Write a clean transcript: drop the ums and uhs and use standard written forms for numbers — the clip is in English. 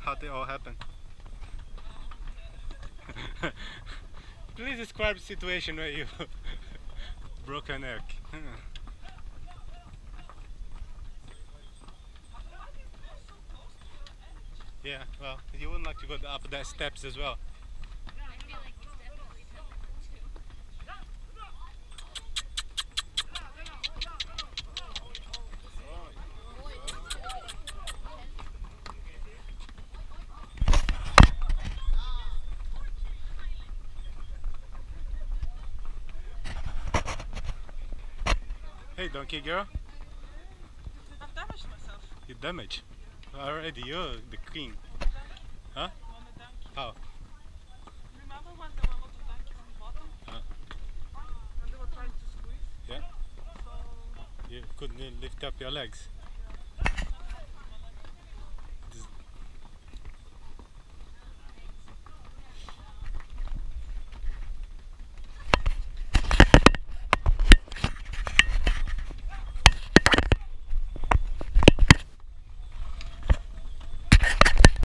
how they all happen. Please describe the situation where you broke a neck. Yeah, well, you wouldn't like to go up the steps as well. Hey, donkey girl. I've damaged myself. You damaged. Already, you're the queen. Huh? On the donkey. How? Remember when there were a lot of donkeys on the bottom? And they were trying to squeeze? Yeah? So You couldn't lift up your legs.